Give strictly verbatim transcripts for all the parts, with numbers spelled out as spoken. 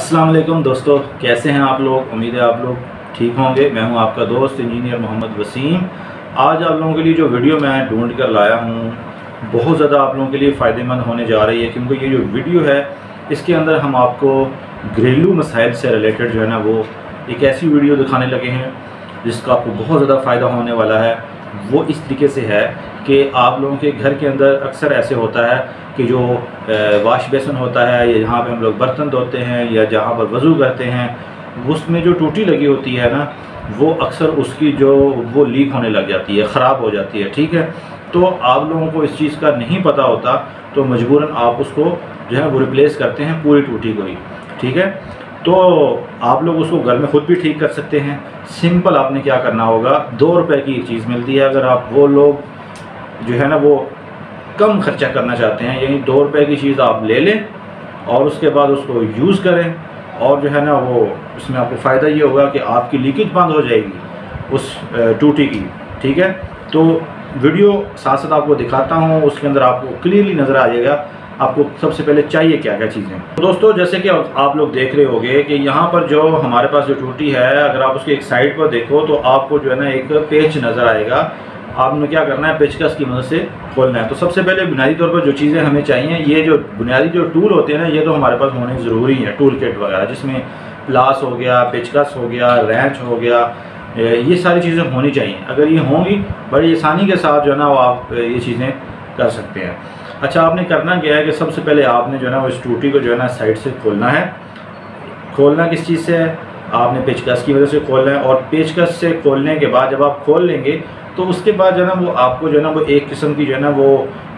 अस्सलाम वालेकुम दोस्तों, कैसे हैं आप लोग। उम्मीद है आप लोग ठीक होंगे। मैं हूं आपका दोस्त इंजीनियर मोहम्मद वसीम। आज आप लोगों के लिए जो वीडियो मैं ढूंढ कर लाया हूं बहुत ज़्यादा आप लोगों के लिए फ़ायदेमंद होने जा रही है, क्योंकि ये जो वीडियो है इसके अंदर हम आपको घरेलू मसाइल से रिलेटेड जो है ना वो एक ऐसी वीडियो दिखाने लगे हैं जिसका आपको बहुत ज़्यादा फ़ायदा होने वाला है। वो इस तरीके से है कि आप लोगों के घर के अंदर अक्सर ऐसे होता है कि जो वाश बेसन होता है या जहाँ पे हम लोग बर्तन धोते हैं या जहाँ पर वज़ू करते हैं उसमें जो टूटी लगी होती है ना वो अक्सर उसकी जो वो लीक होने लग जाती है, ख़राब हो जाती है। ठीक है, तो आप लोगों को इस चीज़ का नहीं पता होता तो मजबूरन आप उसको जो है वो रिप्लेस करते हैं पूरी टूटी को ही। ठीक है, तो आप लोग उसको घर में ख़ुद भी ठीक कर सकते हैं। सिंपल आपने क्या करना होगा, दो रुपए की एक चीज़ मिलती है। अगर आप वो लोग जो है ना वो कम खर्चा करना चाहते हैं, यानी दो रुपए की चीज़ आप ले लें और उसके बाद उसको यूज़ करें और जो है ना वो इसमें आपको फ़ायदा ये होगा कि आपकी लीकेज बंद हो जाएगी उस टूटी की। ठीक है, तो वीडियो साथ साथ आपको दिखाता हूँ, उसके अंदर आपको क्लियरली नज़र आ जाएगा आपको सबसे पहले चाहिए क्या क्या चीज़ें। तो दोस्तों जैसे कि आप लोग देख रहे होंगे कि यहाँ पर जो हमारे पास जो टूटी है, अगर आप उसके एक साइड पर देखो तो आपको जो है ना एक पेच नज़र आएगा। आपने क्या करना है, पेचकस की मदद से खोलना है। तो सबसे पहले बुनियादी तौर पर जो चीज़ें हमें चाहिए, ये जो बुनियादी जो टूल होते हैं ना ये तो हमारे पास होने ज़रूरी है। टूल किट वगैरह जिसमें प्लास हो गया, पेचकस हो गया, रेंच हो गया, ये सारी चीज़ें होनी चाहिए। अगर ये होंगी बड़ी आसानी के साथ जो है ना वो आप ये चीज़ें कर सकते हैं। अच्छा, आपने करना क्या है कि सबसे पहले आपने जो है ना वो इस टूटी को जो है ना साइड से खोलना है। खोलना किस चीज़ से है, आपने पेचकस की वजह से खोलना है। और पेचकस से खोलने के बाद जब आप खोल लेंगे तो उसके बाद जो है ना वो आपको जो है ना वो एक किस्म की जो है ना वो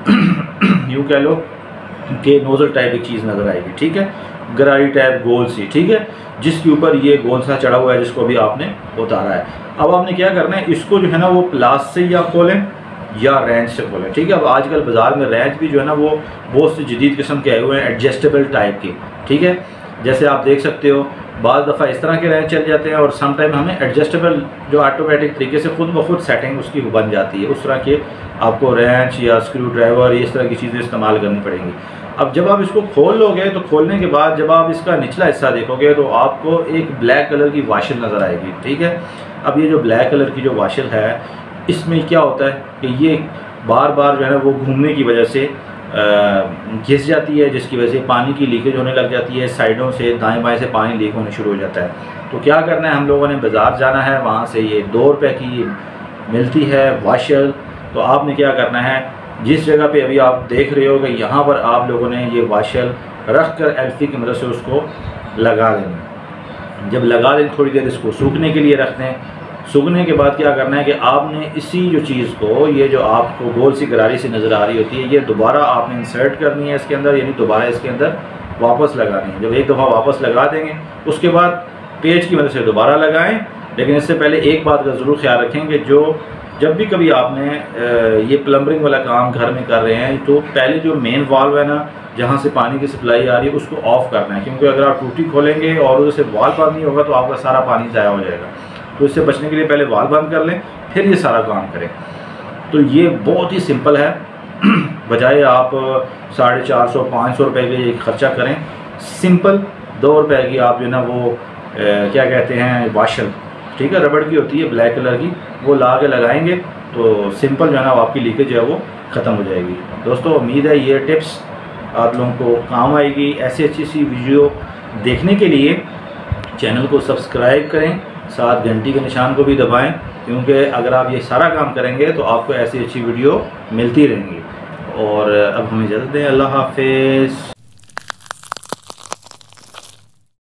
यूँ कह लो कि नोज़ल टाइप की चीज़ नज़र आएगी। ठीक है, गरारी टाइप गोल सी, ठीक है, जिसके ऊपर ये गोल सा चढ़ा हुआ है जिसको अभी आपने उतारा है। अब आपने क्या करना है, इसको जो है ना वो प्लास से या खोलें या रेंच से खोलें। ठीक है, अब आजकल बाज़ार में रेंच भी जो है ना वो बहुत से जदीद किस्म के आए हुए हैं, एडजस्टेबल टाइप के। ठीक है, जैसे आप देख सकते हो बाज़ दफ़ा इस तरह के रेंच चल जाते हैं और सम टाइम हमें एडजस्टेबल जो ऑटोमेटिक तरीके से खुद ब खुद सेटिंग उसकी बन जाती है। उस तरह के आपको रेंच या स्क्रू ड्राइवर इस तरह की चीज़ें इस्तेमाल करनी पड़ेंगी। अब जब आप इसको खोल लोगे तो खोलने के बाद जब आप इसका निचला हिस्सा देखोगे तो आपको एक ब्लैक कलर की वाशल नज़र आएगी। ठीक है, अब ये जो ब्लैक कलर की जो वाशल है इसमें क्या होता है कि ये बार बार जो है ना वो घूमने की वजह से घिस जाती है, जिसकी वजह से पानी की लीकेज होने लग जाती है। साइडों से दाएं बाएं से पानी लीक होने शुरू हो जाता है। तो क्या करना है, हम लोगों ने बाज़ार जाना है, वहाँ से ये दो रुपए की मिलती है वाशल। तो आपने क्या करना है, जिस जगह पे अभी आप देख रहे हो कि यहाँ पर आप लोगों ने ये वाशल रख कर एल्फी की मदद से उसको लगा देना। जब लगा दें थोड़ी देर इसको सूखने के लिए रख दें। सूखने के बाद क्या करना है कि आपने इसी जो चीज़ को, ये जो आपको गोल सी गरारी सी नज़र आ रही होती है, ये दोबारा आपने इंसर्ट करनी है इसके अंदर, यानी दोबारा इसके अंदर वापस लगानी है। जब एक दफ़ा वापस लगा देंगे उसके बाद पेच की मदद से दोबारा लगाएं। लेकिन इससे पहले एक बात का ज़रूर ख्याल रखें कि जो जब भी कभी आपने ये प्लम्बरिंग वाला काम घर में कर रहे हैं तो पहले जो मेन वाल्व है ना जहाँ से पानी की सप्लाई आ रही है उसको ऑफ़ करना है, क्योंकि अगर आप टूटी खोलेंगे और उधर से वाल्व बंद नहीं होगा तो आपका सारा पानी ज़ाया हो जाएगा। तो इससे बचने के लिए पहले वाल्व बंद कर लें फिर ये सारा काम करें। तो ये बहुत ही सिंपल है, बजाय आप साढ़े चार सौ पाँच सौ रुपये के खर्चा करें, सिंपल दो रुपए की आप जो है ना वो ए, क्या कहते हैं वाशल, ठीक है, रबड़ की होती है ब्लैक कलर की, वो ला के लगाएंगे तो सिंपल जो है ना आपकी लीकेज जो है वो ख़त्म हो जाएगी। दोस्तों उम्मीद है ये टिप्स आप लोगों को काम आएगी। ऐसी अच्छी सी वीडियो देखने के लिए चैनल को सब्सक्राइब करें, साथ घंटी के निशान को भी दबाएं, क्योंकि अगर आप ये सारा काम करेंगे तो आपको ऐसी अच्छी वीडियो मिलती रहेंगी। और अब हमें इजाज़त दें, अल्लाह हाफ़िज़।